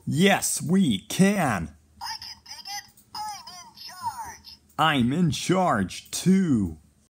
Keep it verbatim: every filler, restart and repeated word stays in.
Yes, we can. I can dig it. I'm in charge. I'm in charge, too.